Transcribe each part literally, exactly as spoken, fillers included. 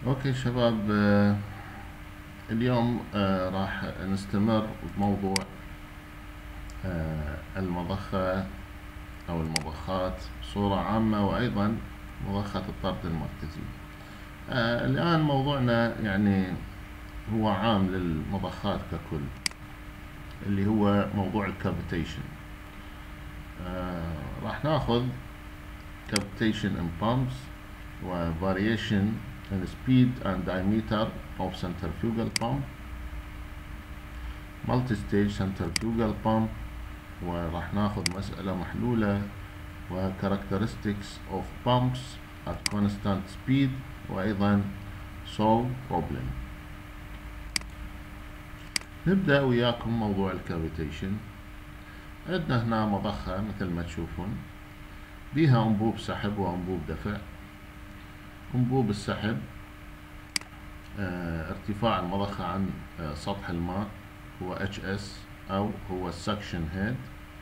اوكي شباب، آه، اليوم آه، راح نستمر بموضوع آه، المضخة او المضخات بصورة عامة، وايضا مضخة الطرد المركزي. آه، الان موضوعنا يعني هو عام للمضخات ككل، اللي هو موضوع الكافيتيشن. آه، راح ناخذ cavitation in pumps و variation in speed and diameter of centrifugal pump, multi-stage centrifugal pump، وراح ناخذ مسألة محلولة و characteristics of pumps at constant speed، وأيضا solve problem. نبدأ وياكم موضوع الكافيتيشن. عندنا هنا مضخة مثل ما تشوفون، بيها أنبوب سحب وأنبوب دفع. أنبوب السحب اه ارتفاع المضخة عن اه سطح الماء هو اتش اس أو هو السكشن هيد،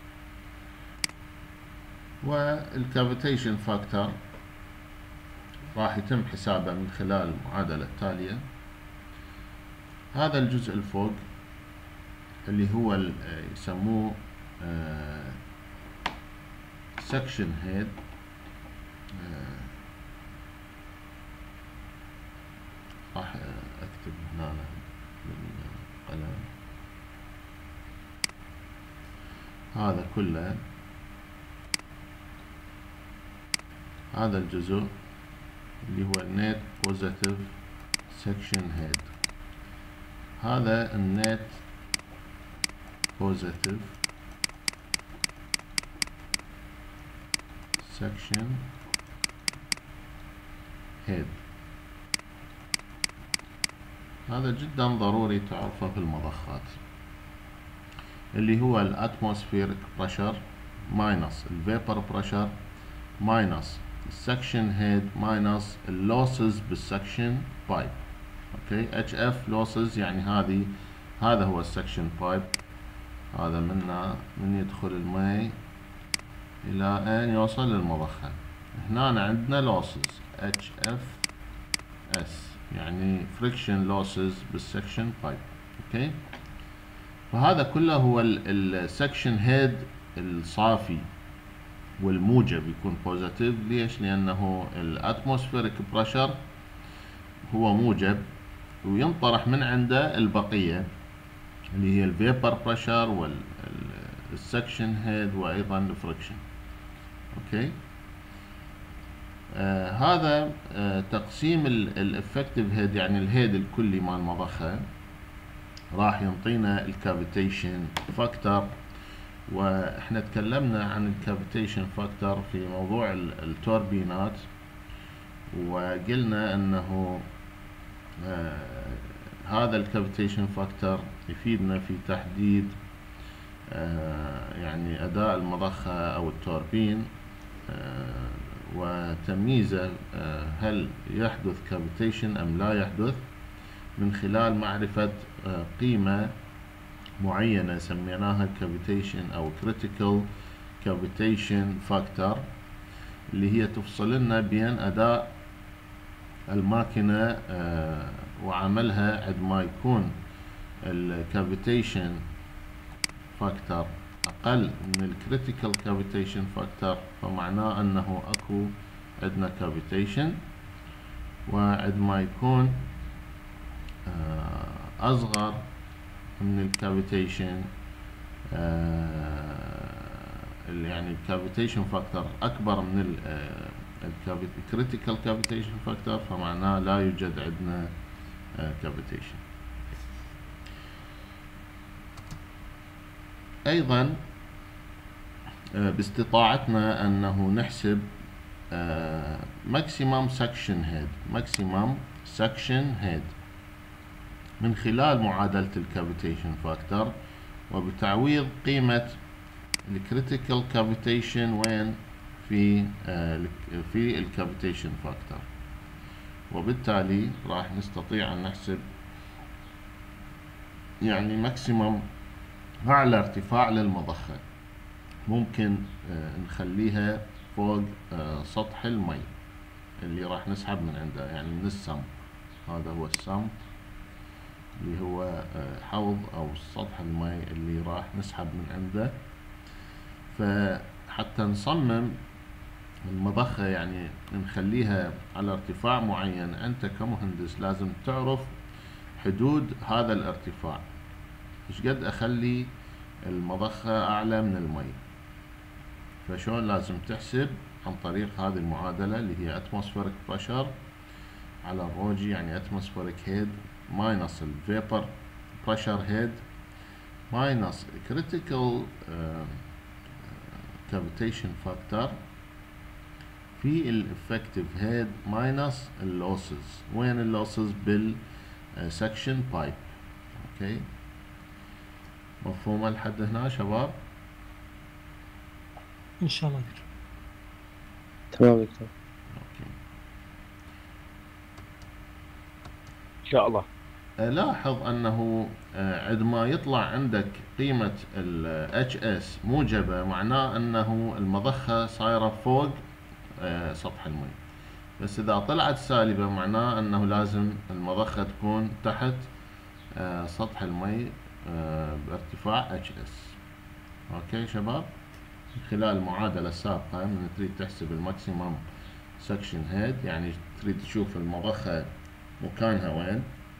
والكافيتيشن فاكتور راح يتم حسابه من خلال المعادلة التالية. هذا الجزء الفوق اللي هو يسموه سكشن هيد، راح اكتب هنا بالقلم. هذا كله، هذا الجزء اللي هو النت بوزيتيف سكشن هيد، هذا النت بوزيتيف سكشن هيد. هذا جدا ضروري تعرفه في المضخات، اللي هو الاتموسفيريك بريشر ماينس الفيبر بريشر ماينس السكشن هيد ماينس اللوسز بالسكشن بايب. اوكي، اتش اف لوسز يعني هذه هذا هو السكشن بايب، هذا منا من يدخل الماء الى ان يوصل للمضخة. هنا عندنا لوسز اتش اف اس يعني فريكشن لوسز بالسكشن بايب. اوكي، فهذا كله هو السكشن هيد الصافي والموجب يكون بوزيتيف. ليش؟ لانه الاتموسفيريك بريشر هو موجب، وينطرح من عنده البقية اللي هي الفيبر بريشر والسكشن هيد وايضا الفريكشن. اوكي، آه هذا آه تقسيم الافكتيف هيد، يعني الهيد الكلي مال المضخة، راح ينطينا الكافيتيشن فاكتور. واحنا تكلمنا عن الكافيتيشن فاكتور في موضوع التوربينات، وقلنا انه آه هذا الكافيتيشن فاكتور يفيدنا في تحديد آه يعني اداء المضخة او التوربين، آه وتمييزه آه هل يحدث كافيتيشن ام لا يحدث، من خلال معرفة آه قيمة معينة سميناها cavitation أو critical cavitation factor، اللي هي تفصل لنا بين أداء الماكينة آه وعملها عندما يكون ال cavitation factor أقل من ال critical cavitation factor، فمعناه أنه أكو عندنا cavitation، وعندما يكون آه أصغر من الكافيتيشن آه يعني الكافيتيشن فاكتور اكبر من الكريتيكال كافيتيشن فاكتور، فمعناه لا يوجد عندنا كافيتيشن. ايضا آه باستطاعتنا انه نحسب ماكسيمم سكشن هيد ماكسيمم سكشن هيد من خلال معادلة الكافيتيشن فاكتور، وبتعويض قيمة الكريتيكال كافيتيشن وين في آه في الكافيتيشن فاكتور، وبالتالي راح نستطيع ان نحسب يعني ماكسيمم اعلى ارتفاع للمضخة ممكن آه نخليها فوق آه سطح المي اللي راح نسحب من عنده، يعني من السم. هذا هو السمب اللي هو حوض او سطح الماء اللي راح نسحب من عنده. فحتى نصمم المضخة يعني نخليها على ارتفاع معين، انت كمهندس لازم تعرف حدود هذا الارتفاع، ايش قد اخلي المضخة اعلى من المي. فشون لازم تحسب؟ عن طريق هذه المعادلة اللي هي atmospheric pressure على الروجي، يعني atmospheric head minus vapor pressure head minus critical uh, cavitation factor في ال effective head minus اللوسز. وين اللوسز؟ بال section pipe. اوكي، مفهومة لحد هنا شباب؟ ان شاء الله دكتور. تمام دكتور. اوكي. ان شاء الله. لاحظ انه عندما يطلع عندك قيمة ال اتش اس موجبة معناه انه المضخة صايرة فوق سطح المي، بس اذا طلعت سالبة معناه انه لازم المضخة تكون تحت سطح المي بارتفاع اتش اس. اوكي شباب، خلال المعادلة السابقة من تريد تحسب الماكسيمم سكشن هيد، يعني تريد تشوف المضخة مكانها وين،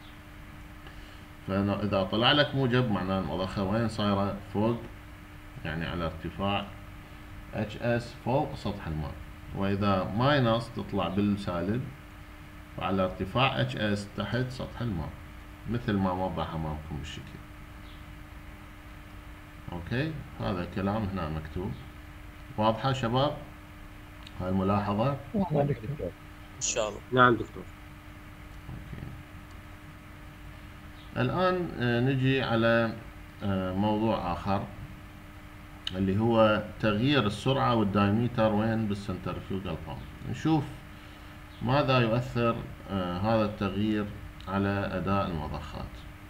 فإذا طلع لك موجب معناه المضخة وين؟ صايرة فوق، يعني على ارتفاع اتش اس فوق سطح الماء. وإذا ماينس تطلع بالسالب وعلى ارتفاع اتش اس تحت سطح الماء، مثل ما موضح أمامكم بالشكل. اوكي، هذا كلام هنا مكتوب. واضحة شباب هاي الملاحظة؟ واضح دكتور. ان شاء الله. نعم دكتور. أوكي. الآن نجي على موضوع آخر اللي هو تغيير السرعة والدايمتر وين؟ بالسنترفيوجال بامب. نشوف ماذا يؤثر هذا التغيير على أداء المضخات.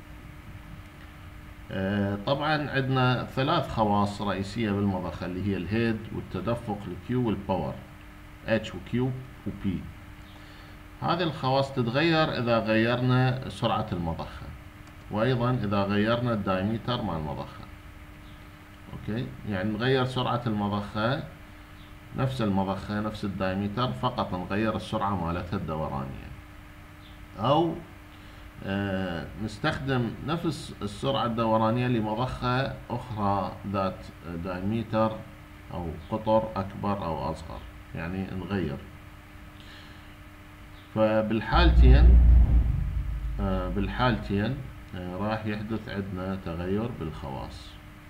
طبعا عندنا ثلاث خواص رئيسية بالمضخة اللي هي الهيد والتدفق الكيو والباور اتش وكيو وبي. هذه الخواص تتغير إذا غيرنا سرعة المضخة، وأيضا إذا غيرنا الدايمتر مع المضخة. أوكي، يعني نغير سرعة المضخة نفس المضخة نفس الدايمتر، فقط نغير السرعة مالتها الدورانية، أو آه نستخدم نفس السرعة الدورانية لمضخة أخرى ذات دايمتر أو قطر أكبر أو أصغر، يعني نغير. فبالحالتين آه بالحالتين آه راح يحدث عندنا تغير بالخواص.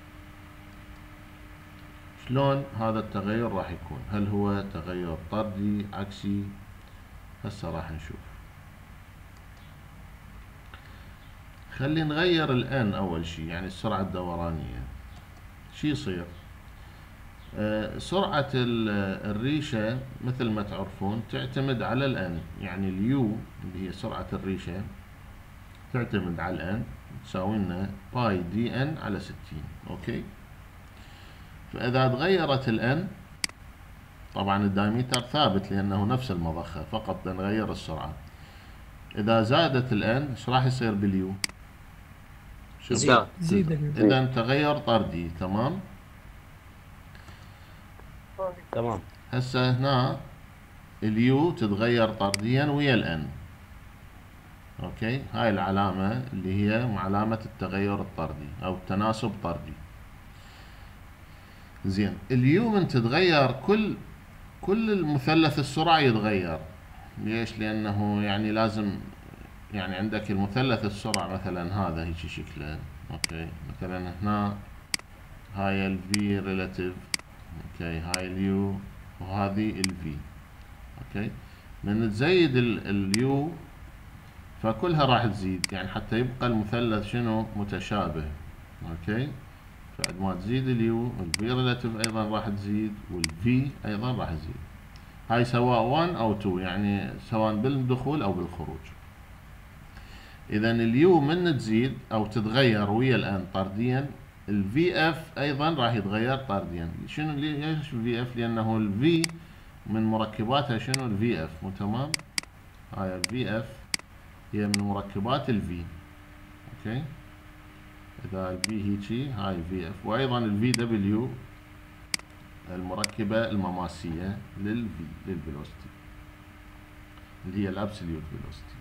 شلون هذا التغير راح يكون؟ هل هو تغير طردي عكسي؟ هسه راح نشوف. خلي نغير الان اول شيء، يعني السرعة الدورانية. شو يصير؟ آه سرعة الريشة مثل ما تعرفون تعتمد على الان، يعني اليو اللي هي سرعة الريشة تعتمد على الان، تساوي لنا باي دي ان على ستين. اوكي، فاذا تغيرت الان طبعا الدايمتر ثابت لانه نفس المضخة، فقط نغير السرعة. اذا زادت الان ايش راح يصير باليو؟ زيادة. زيد. اذا تغير طردي. تمام تمام. هسه هنا اليو تتغير طرديا ويا الان. اوكي، هاي العلامة اللي هي علامة التغير الطردي او التناسب طردي. زين، اليو من تتغير كل كل المثلث السرعة يتغير. ليش؟ لانه يعني لازم، يعني عندك المثلث السرعة مثلا هذا هيك شكله. اوكي، مثلا هنا هاي ال V relative، اوكي، هاي ال U وهذه ال V. اوكي، من تزيد ال U فكلها راح تزيد، يعني حتى يبقى المثلث شنو؟ متشابه. اوكي، بعد ما تزيد ال U ال V relative ايضا راح تزيد، وال V ايضا راح تزيد. هاي سواء واحد او اثنين، يعني سواء بالدخول او بالخروج. اذا اليو من تزيد او تتغير ويا الان طرديا، الفي اف ايضا راح يتغير طرديا. شنو ليش الفي اف؟ لانه الفي من مركباتها شنو؟ الفي اف. مو تمام؟ هاي الفي اف هي من مركبات الفي. اوكي، اذا الفي هيجي هاي الفي اف، وايضا الفي دبليو المركبه المماسيه للفي للفيلوسيتي اللي هي الابسوليوت فيلوسيتي.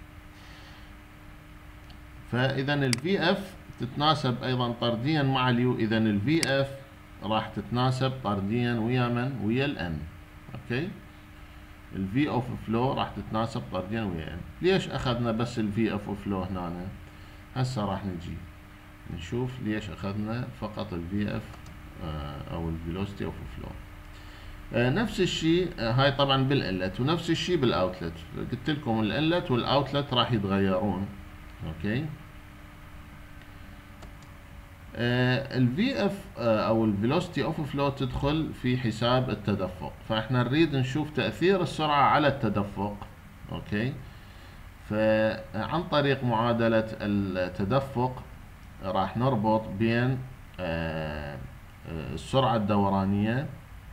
فاذا الفي اف تتناسب ايضا طرديا مع اليو، اذا الفي اف راح تتناسب طرديا ويا من؟ ويا الان. اوكي، الفي اوف فلو راح تتناسب طرديا ويا ان. ليش اخذنا بس الفي اوف فلو هنا؟ هسه راح نجي نشوف ليش اخذنا فقط الفي اف او الفيلوسيتي اوف فلو. نفس الشيء هاي طبعا بالانلت، ونفس الشيء بالاوتلت. قلت لكم الانلت والاوتلت راح يتغيرون. اوكي، الفي اف او الفيلوسيتي اوف فلو تدخل في حساب التدفق، فاحنا نريد نشوف تاثير السرعه على التدفق. اوكي، فعن طريق معادله التدفق راح نربط بين السرعه الدورانيه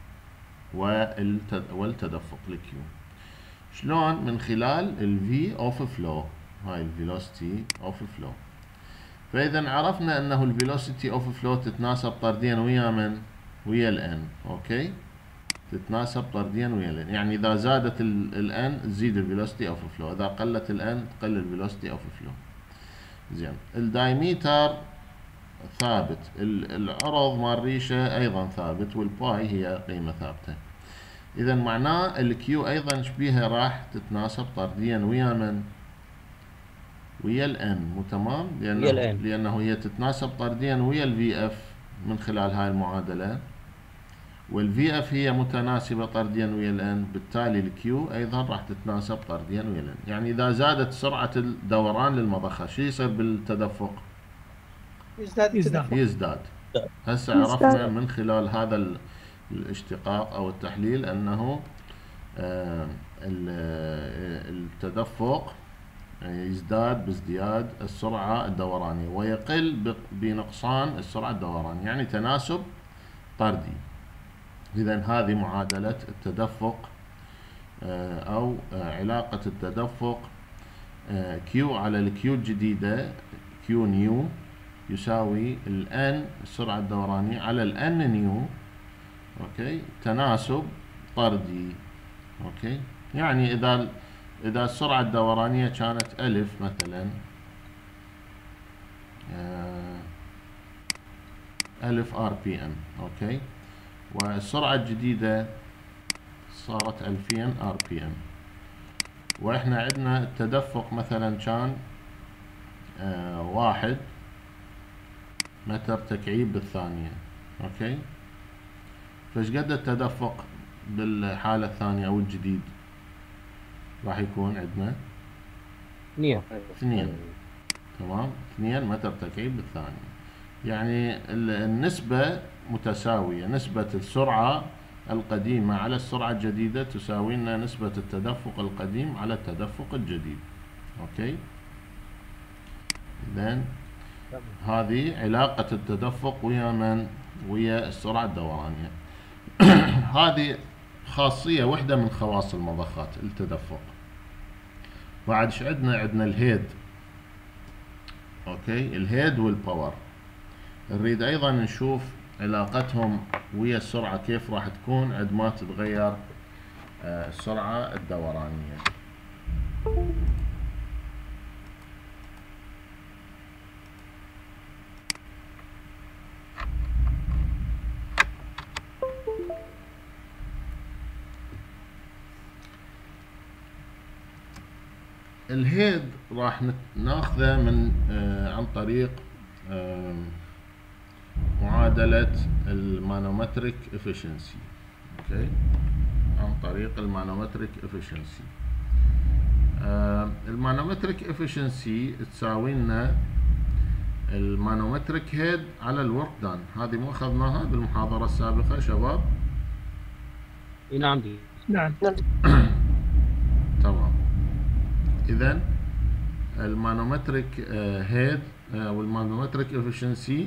والتدفق الكيو. شلون؟ من خلال الفي اوف فلو، هاي الفيلوسيتي اوف فلو. فاذا عرفنا انه الفيلوسيتي اوف فلو تتناسب طرديا ويا من؟ ويا الان. اوكي، تتناسب طرديا ويا الان، يعني اذا زادت الان تزيد الفيلوسيتي اوف فلو، اذا قلت الان تقل الفيلوسيتي اوف فلو. زين، الدايميتر ثابت، العرض مال الريشه ايضا ثابت، والباي هي قيمه ثابته. اذا معناه الكيو ايضا شبيها راح تتناسب طرديا ويا من؟ ويا الان. مو تمام؟ لانه ويا الان. لانه هي تتناسب طرديا ويا الفي اف من خلال هاي المعادله، والفي اف هي متناسبه طرديا ويا الان، بالتالي الكيو ايضا راح تتناسب طرديا ويا الان. يعني اذا زادت سرعه الدوران للمضخه شو يصير بالتدفق؟ يزداد يزداد يزداد. هسه عرفنا من خلال هذا الاشتقاق او التحليل انه آه التدفق يزداد بازدياد السرعه الدورانيه ويقل بنقصان السرعه الدورانيه، يعني تناسب طردي. اذا هذه معادله التدفق آه او آه علاقه التدفق كيو على الكيو الجديده، كيو نيو يساوي الان السرعه الدورانيه على الان نيو. اوكي، تناسب طردي. اوكي، يعني اذا اذا السرعه الدورانيه كانت الف مثلا، الف ار بي ام. اوكي، والسرعه الجديده صارت ألفين ار بي ام، واحنا عندنا التدفق مثلا كان آه واحد متر تكعيب بالثانيه. اوكي، فايش قد التدفق بالحاله الثانيه او الجديد؟ راح يكون عندنا اثنين اثنين. تمام، اثنين متر تكعيب بالثانيه، يعني النسبه متساويه، نسبه السرعه القديمه على السرعه الجديده تساوي لنا نسبه التدفق القديم على التدفق الجديد. اوكي، اذا هذه علاقه التدفق ويا من؟ ويا السرعه الدورانيه. هذه خاصيه واحده من خواص المضخات، التدفق. بعد ايش عندنا؟ عندنا الهيد. اوكي، الهيد والباور نريد ايضا نشوف علاقتهم ويا السرعه كيف راح تكون عندما تتغير السرعه الدورانيه. الهيد راح ناخذه من آه عن طريق آه معادلة المانومتريك افشنسي. اوكي، عن طريق المانومتريك افشنسي. آه المانومتريك افشنسي تساوي لنا المانومتريك هيد على الورك دان. هذه مو اخذناها بالمحاضرة السابقة شباب؟ نعم دي نعم تمام. اذا المانومتريك هيد والمانومتريك افشنسي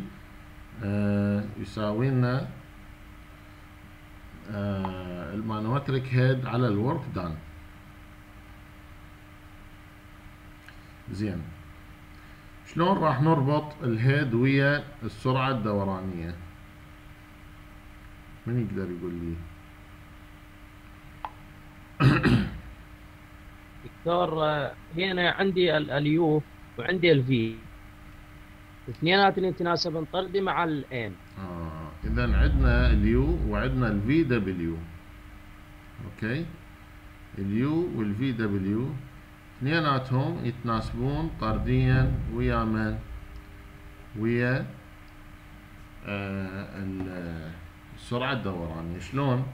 يساوي لنا المانومتريك هيد على الورك دان. زين، شلون راح نربط الهيد ويا السرعة الدورانية؟ من يقدر يقول لي؟ دكتور آه، هنا عندي ال- اليو وعندي الفي، اثنيناتهم يتناسبن طردي مع الان. اه اذا عندنا اليو وعندنا الفي دبليو. اوكي، اليو والفي دبليو اثنيناتهم يتناسبون طرديا ويا من؟ ويا آه السرعة الدورانية. شلون؟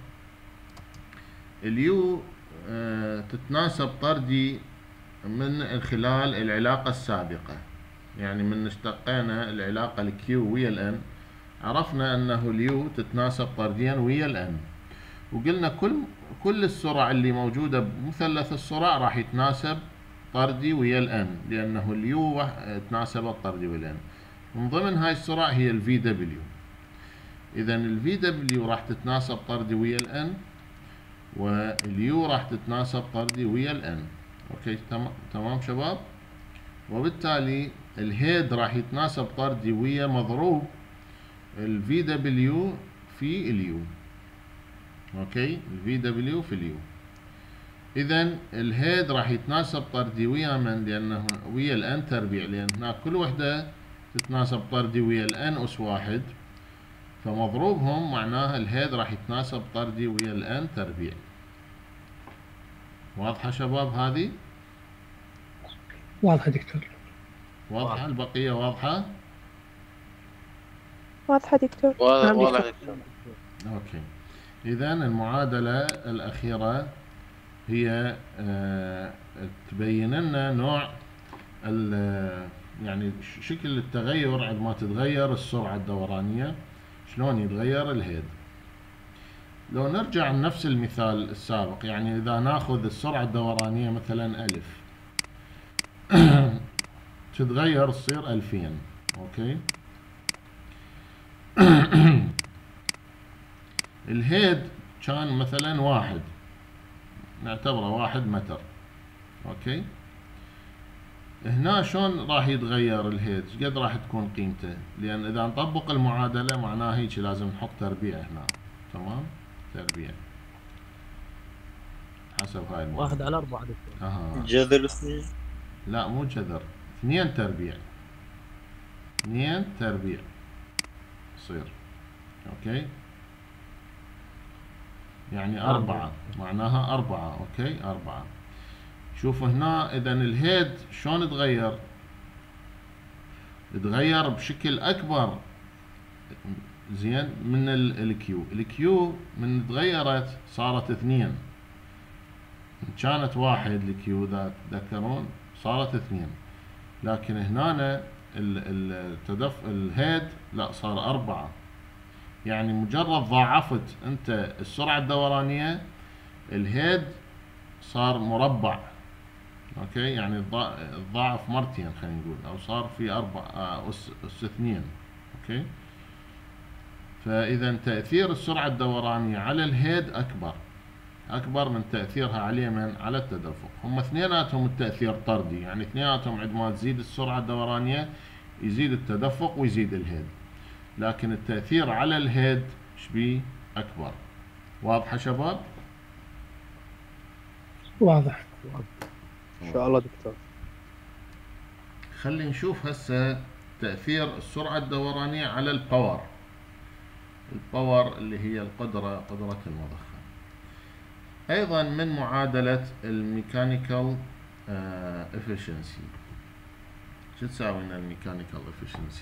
اليو آه تتناسب طردي من خلال العلاقة السابقة، يعني من اشتقينا العلاقة الكيو ويا الان عرفنا انه اليو تتناسب طرديا ويا الان، وقلنا كل كل السرع اللي موجودة بمثلث السرع راح يتناسب طردي ويا الان، لانه اليو تناسب طردي ويا الان. من ضمن هاي السرع هي الفي دبليو. اذا الفي دبليو راح تتناسب طردي ويا الان، واليو راح تتناسب طردي ويا الان. اوكي تمام تمام شباب. وبالتالي الهيد راح يتناسب طردي ويا مضروب الفي دبليو في اليو. اوكي، الفي دبليو في اليو. اذا الهيد راح يتناسب طردي ويا من؟ لانه ويا الان تربيع، لان هناك كل وحده تتناسب طردي ويا الان اس واحد، فمضروبهم معناها الهيد راح يتناسب طردي ويا الان تربيع. واضحه شباب هذه؟ واضحة دكتور. واضحه البقيه واضحه؟ واضحة دكتور. واضح نعم واضح دكتور. دكتور. اوكي، اذا المعادله الاخيره هي آه تبين لنا نوع يعني شكل التغير عندما تتغير السرعه الدورانيه، شلون يتغير الهيد. لو نرجع لنفس المثال السابق، يعني اذا ناخذ السرعه الدورانيه مثلا ألف تتغير تصير ألفين. اوكي الهيد كان مثلا واحد، نعتبره واحد متر. اوكي، هنا شلون راح يتغير الهيد؟ قد راح تكون قيمته؟ لان اذا نطبق المعادله معناها هيك لازم نحط تربيع هنا. تمام، تربيع حسب هاي المعادله. واحد على أربعة دكتور. اها جذر اثنين. لا مو جذر، اثنين تربيع. اثنين تربيع يصير. اوكي، يعني أربعة، معناها أربعة. أوكي أربعة. شوفوا هنا إذا الهيد شلون تغير؟ تغير بشكل أكبر زين من الكيو. الكيو من تغيرت صارت اثنين، كانت واحد الكيو ذا تذكرون صارت اثنين، لكن هنا التدف الهيد لا صار أربعة. يعني مجرد ضاعفت انت السرعة الدورانية الهيد صار مربع. اوكي، يعني تضاعف مرتين خلينا نقول، او صار في اربع اس اس اثنين. اوكي، فاذا تأثير السرعة الدورانية على الهيد اكبر اكبر من تأثيرها عليه من على التدفق. هم اثنيناتهم التأثير طردي، يعني اثنيناتهم عندما تزيد السرعة الدورانية يزيد التدفق ويزيد الهيد، لكن التأثير على الهيد شبيه أكبر. واضحة شباب؟ واضح. ان شاء الله دكتور. خلي نشوف هسه تأثير السرعة الدورانية على الباور. الباور اللي هي القدرة، قدرة المضخة. أيضا من معادلة الميكانيكال efficiency. شو تساوي لنا الميكانيكال efficiency؟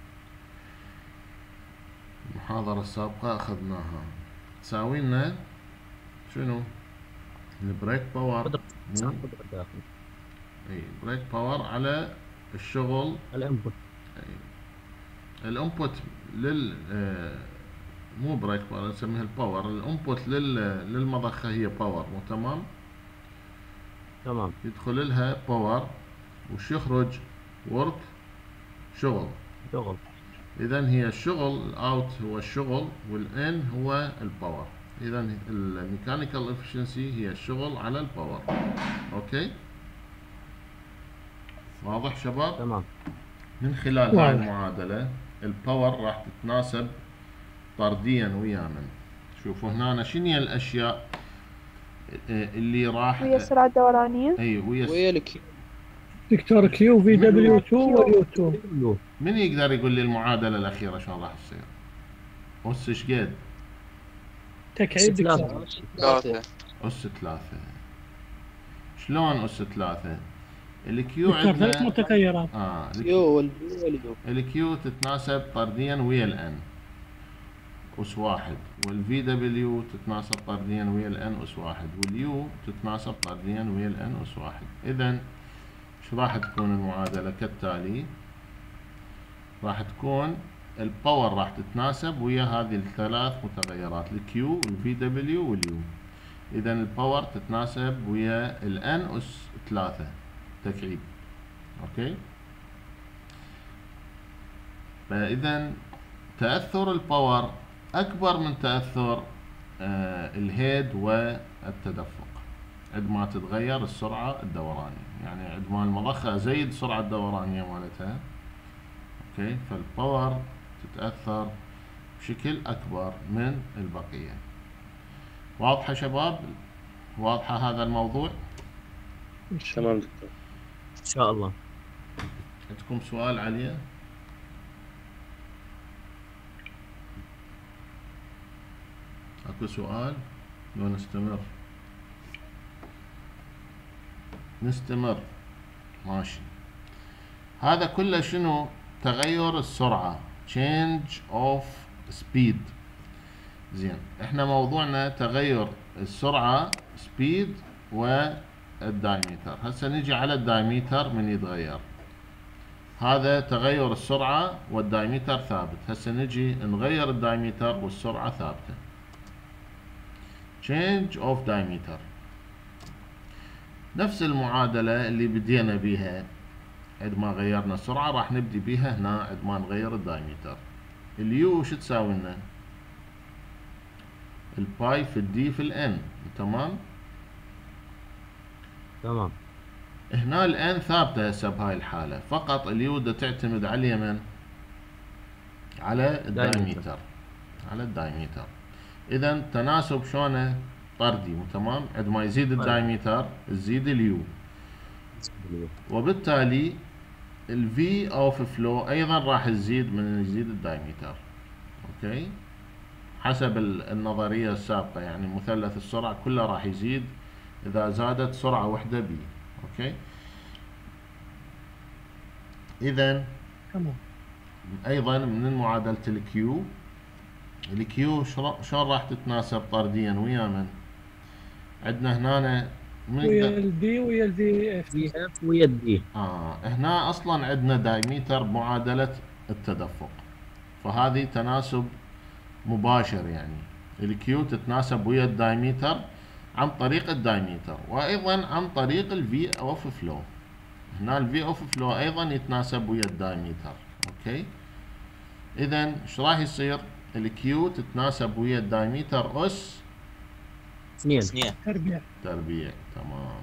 المحاضرة السابقة أخذناها. تساوي لنا شنو؟ البريك باور. قدرة قدرة داخل. اي بريك باور على الشغل. الانبوت. الانبوت لل آه مو بريك باور نسميها الباور. الانبوت لل للمضخة هي باور، مو تمام؟ تمام. يدخل لها باور وش يخرج؟ ورك، شغل. شغل. اذا هي الشغل، الاوت هو الشغل والان هو الباور. اذا الميكانيكال افشنسي هي الشغل على الباور. اوكي، واضح شباب؟ تمام. من خلال هاي واضح. المعادلة الباور راح تتناسب طرديا ويا من. شوفوا هنا شنو هي الاشياء اللي راح ويا السرعة الدورانية. اي ويا ويا الكيو. دكتور كيو في دبليو اثنين ويو اثنين. من يقدر يقول لي المعادلة الأخيرة شلون راح تصير؟ أس ايش قد؟ تكعيب دكتور. ثلاثة. أس ثلاثة. شلون أس ثلاثة؟ الكيو دكتور ثلاث عندنا متغيرات. اه كيو والبي واليو. الكيو تتناسب طرديا ويا الان أس واحد، والفي دبليو تتناسب طرديا ويا الان أس واحد، واليو تتناسب طرديا ويا الان أس واحد. إذا ايش راح تكون المعادلة كالتالي؟ راح تكون الباور راح تتناسب ويا هذه الثلاث متغيرات الكيو والفي دبليو واليو. إذا الباور تتناسب ويا الان أس ثلاثة تكعيب. اوكي، فإذا تأثر الباور أكبر من تأثر آه الهيد والتدفق عندما تتغير السرعة الدورانية. يعني عندما المضخة أزيد السرعة الدورانية مالتها، اوكي، فالباور تتأثر بشكل أكبر من البقية. واضحة شباب؟ واضحة هذا الموضوع؟ تمام دكتور. ان شاء الله. عندكم سؤال عليه؟ اكو سؤال؟ لو نستمر؟ نستمر ماشي. هذا كله شنو؟ تغير السرعة، change of speed. زين، احنا موضوعنا تغير السرعة speed والدايمتر. هسه نجي على الدايمتر من يتغير. هذا تغير السرعة والدايمتر ثابت. هسه نجي نغير الدايمتر والسرعة ثابتة. change of diameter. نفس المعادلة اللي بدينا بيها عندما غيرنا السرعة راح نبدي بيها هنا عندما نغير الدايمتر. اليو شو تساوي لنا؟ الباي في الدي في الان. تمام؟ تمام. هنا الان ثابتة هسه بهاي الحالة، فقط اليو دا تعتمد على اليمن على الدايمتر، على الدايمتر. اذا تناسب شلونه؟ طردي. تمام؟ عندما يزيد الدايمتر تزيد اليو، وبالتالي الفي اوف فلو ايضا راح تزيد من يزيد الدايمتر. اوكي، حسب النظرية السابقة، يعني مثلث السرعة كله راح يزيد اذا زادت سرعة وحدة بي. اوكي، اذا تمام. ايضا من معادلة الكيو، الكيو شلون راح تتناسب طرديا ويا من؟ عندنا هنا ويا البي ويا الفي اف. في اف ويا الدي. اه هنا اصلا عندنا دايمتر بمعادلة التدفق، فهذه تناسب مباشر. يعني الكيو تتناسب ويا الدايمتر عن طريق الدايمتر، وايضا عن طريق الفي اوف فلو. هنا الفي اوف فلو ايضا يتناسب ويا الدايمتر. اوكي، اذا ايش راح يصير؟ الكيو تتناسب ويا الدايمتر اس اثنين. اثنين. تربيع. تربيع. تمام،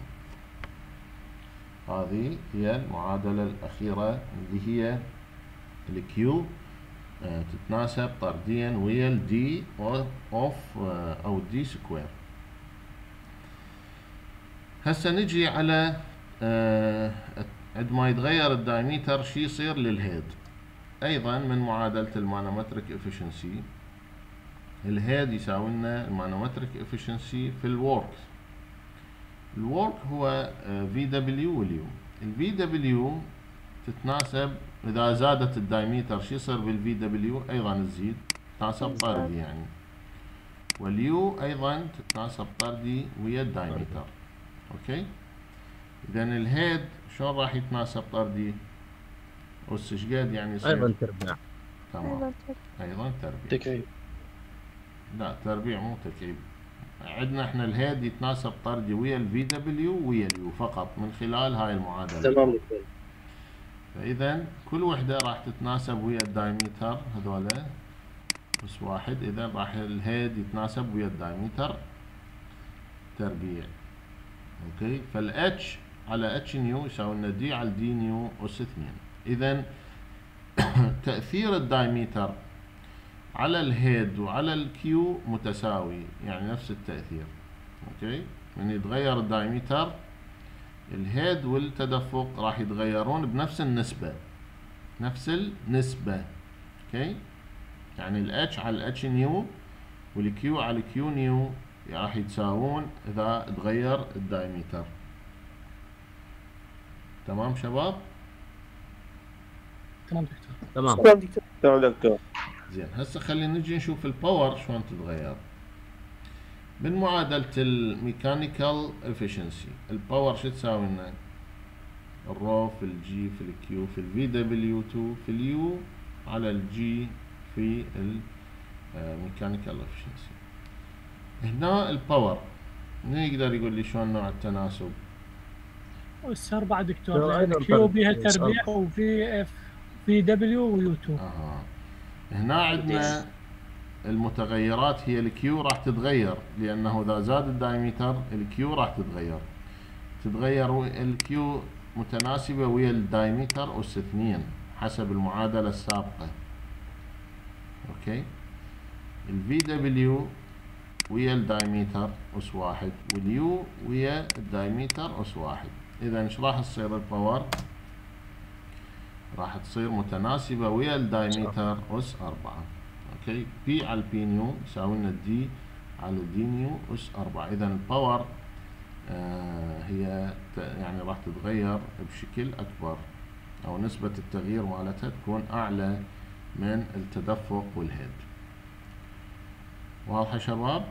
هذه هي المعادلة الأخيرة اللي هي الكيو آه تتناسب طرديا ويا الدي اوف آه او الدي سكوير. هسه نجي على آه عندما يتغير الدايمتر شي يصير للهيد. ايضا من معادلة المانومتريك افشنسي، الهيد يساوي لنا المانومتريك افشنسي في الورك. الورك هو في دبليو واليو. الفي دبليو تتناسب اذا زادت الدايمتر شو يصير بالفي دبليو؟ ايضا تزيد، تتناسب طردي يعني. واليو ايضا تتناسب طردي ويا الدايمتر. اوكي، اذا الهيد شلون راح يتناسب طردي؟ اس ايش قد يعني يصير؟ ايضا تربيع. تمام، ايضا تربيع. تكعيب. لا تربيع مو تكعيب. عندنا احنا الهيد يتناسب طردي ويا الفي دبليو ويا اليو فقط من خلال هاي المعادلة. تمام دكتور. فاذا كل وحدة راح تتناسب ويا الدايمتر هذولا بس واحد. اذا راح الهيد يتناسب ويا الدايمتر تربيع. اوكي، فالاتش على اتش نيو يساوي لنا دي على دي نيو أس اثنين. إذا تأثير الدايمتر على الهيد وعلى الكيو متساوي، يعني نفس التأثير. اوكي، من يتغير الدايمتر الهيد والتدفق راح يتغيرون بنفس النسبة، نفس النسبة. اوكي، يعني الاتش على الاتش نيو والكيو على الكيو نيو راح يتساوون اذا تغير الدايمتر. تمام شباب؟ تمام دكتور. تمام. تمام دكتور. زين، هسه خلينا نجي نشوف الباور شلون تتغير. من معادلة الميكانيكال افشنسي الباور شو تساوي لنا؟ الرو في الجي في الكيو في الفي دبليو اثنين في اليو على الجي في الميكانيكال افشنسي. هنا الباور من يقدر يقول لي شلون نوع التناسب؟ اس أربعة دكتور، لو لأن أيضاً كيو فرق بها اس تربيع أربعة. وفي اف في دبليو ويو اثنين. اها، هنا عندنا المتغيرات هي الكيو راح تتغير، لانه اذا زاد الدايمتر الكيو راح تتغير. تتغير الكيو متناسبة ويا الدايمتر أس اثنين حسب المعادلة السابقة. اوكي، الفي دبليو ويا الدايمتر أس واحد واليو ويا الدايمتر أس واحد. إذا ايش راح تصير الباور؟ راح تصير متناسبة ويا الدايمتر أس أربعة. اوكي، بي على البي نيو يساوي لنا دي على دي نيو أس أربعة. إذا الباور آه هي يعني راح تتغير بشكل أكبر، أو نسبة التغيير مالتها تكون أعلى من التدفق والهيد. واضحة شباب؟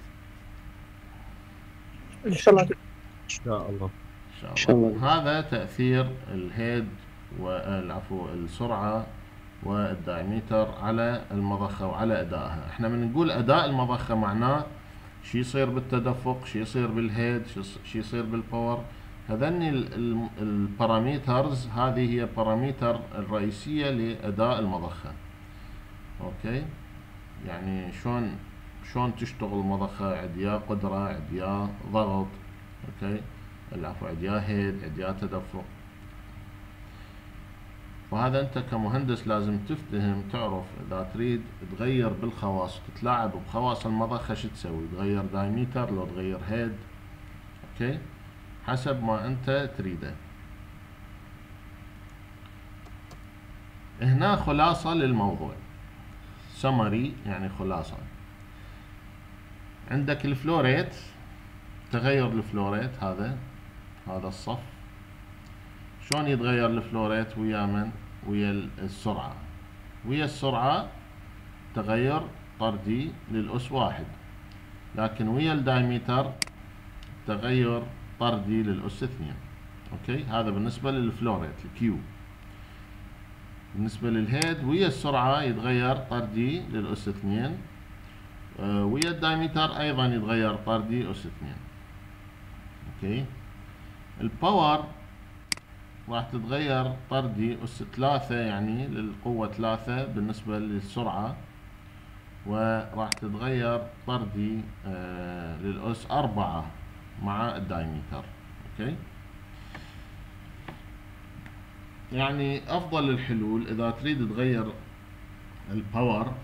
ان شاء الله. ان شاء الله. إن شاء الله. هذا تأثير الهيد والعفو السرعة والدايمتر على المضخة وعلى أدائها. احنا من نقول أداء المضخة معناه شي يصير بالتدفق، شي يصير بالهيد، شي يصير بالباور. هذني الباراميترز، هذه هي باراميتر الرئيسية لأداء المضخة. اوكي، يعني شلون شلون تشتغل المضخة، عندها قدرة، عندها ضغط، اوكي، العفو عندها هيد، عندها تدفق. وهذا انت كمهندس لازم تفتهم، تعرف اذا تريد تغير بالخواص، تتلاعب بخواص المضخة شو تسوي؟ تغير دايمتر لو تغير هيد، اوكي، حسب ما انت تريده. هنا خلاصة للموضوع، سمري يعني خلاصة. عندك الفلوريت، تغير الفلوريت هذا هذا الصف، شلون يتغير الفلوريت ويا من؟ ويا السرعة. ويا السرعة تغير طردي للأس واحد، لكن ويا الدايمتر تغير طردي للأس اثنين. اوكي، هذا بالنسبة للفلوريت الكيو. بالنسبة للهيد ويا السرعة يتغير طردي للأس اثنين، آه ويا الدايمتر أيضا يتغير طردي أس اثنين. اوكي، الباور راح تتغير طردي أس ثلاثة، يعني للقوة ثلاثة بالنسبة للسرعة، وراح تتغير طردي آه للأس أربعة مع الدايمتر. اوكي، يعني أفضل الحلول إذا تريد تغير الباور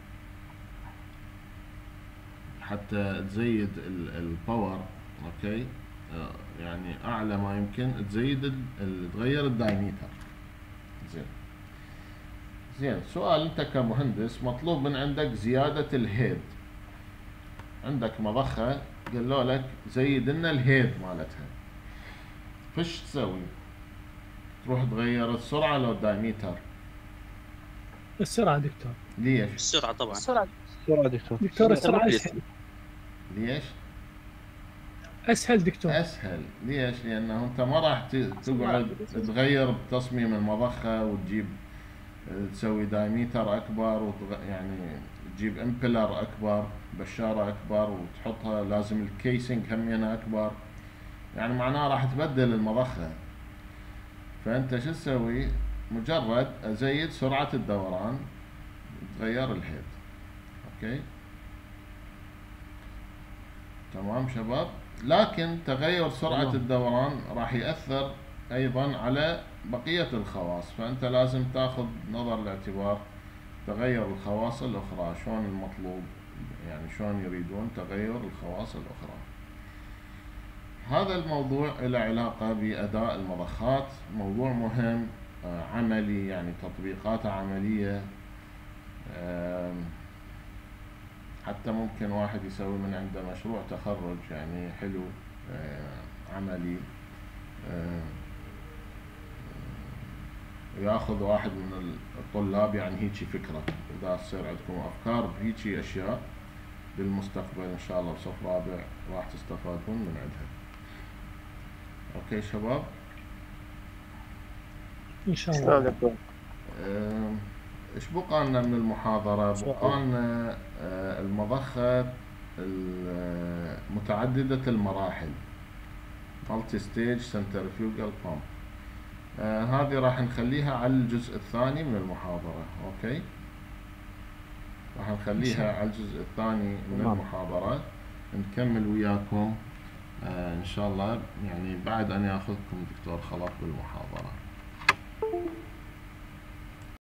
حتى تزيد الباور، اوكي، يعني اعلى ما يمكن تزيد تغير الدايمتر. زين زين سؤال، انت كمهندس مطلوب من عندك زيادة الهيد. عندك مضخة قالوا لك زيد لنا الهيد مالتها، فش تسوي؟ تروح تغير السرعة لو الدايمتر؟ السرعة دكتور. ليش؟ السرعة طبعا. السرعة السرعة دكتور. دكتور السرعة أسهل. ليش؟ أسهل دكتور. أسهل ليش؟ لأنه أنت ما راح تقعد تغير بتصميم المضخة وتجيب تسوي دايمتر أكبر وتغ... يعني تجيب امبلر أكبر، بشارة أكبر، وتحطها لازم الكيسنج همينة أكبر، يعني معناه راح تبدل المضخة. فأنت شو تسوي؟ مجرد أزيد سرعة الدوران تغير الهيد. أوكي، تمام شباب؟ لكن تغير سرعة تمام. الدوران راح يأثر أيضا على بقية الخواص، فأنت لازم تاخذ نظر الاعتبار تغير الخواص الأخرى، شلون المطلوب، يعني شلون يريدون تغير الخواص الأخرى. هذا الموضوع له علاقة بأداء المضخات، موضوع مهم آه، عملي، يعني تطبيقاته عملية، آم، حتى ممكن واحد يسوي من عنده مشروع تخرج يعني حلو آه، عملي، آه، ياخذ واحد من الطلاب يعني هيجي فكرة، إذا تصير عندكم أفكار بهيجي أشياء بالمستقبل إن شاء الله بصف رابع راح تستفادون من عندها. أوكي شباب؟ ان شاء شكرا الله. دكتور. آم، ايش بقى لنا من المحاضرة؟ بقى لنا آه، المضخة ال- متعددة المراحل مالتي ستيج سنترفيوجال بامب، هذه راح نخليها على الجزء الثاني من المحاضرة. اوكي، راح نخليها على الجزء الثاني من تمام. المحاضرة، نكمل وياكم آه، ان شاء الله، يعني بعد ان ياخذكم دكتور خلف بالمحاضرة.